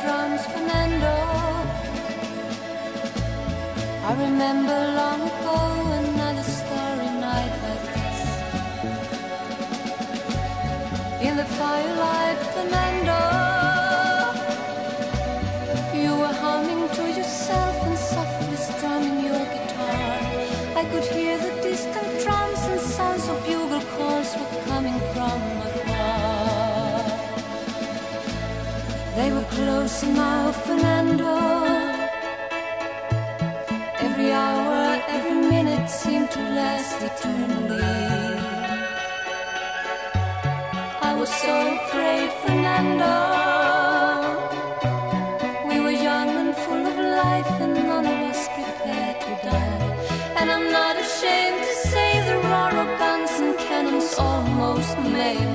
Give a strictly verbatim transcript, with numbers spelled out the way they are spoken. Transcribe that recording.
drums, Fernando. I remember long ago another starry night like this. In the firelight, Fernando, you were humming to yourself and softly strumming your guitar. I could hear the distant drums and sounds of bugle calls were coming from afar. They were close now, Fernando. Every hour, every minute seemed to last eternally. I was so afraid, Fernando. We were young and full of life, and none of us prepared to die. And I'm not ashamed to say the roar of guns and cannons almost made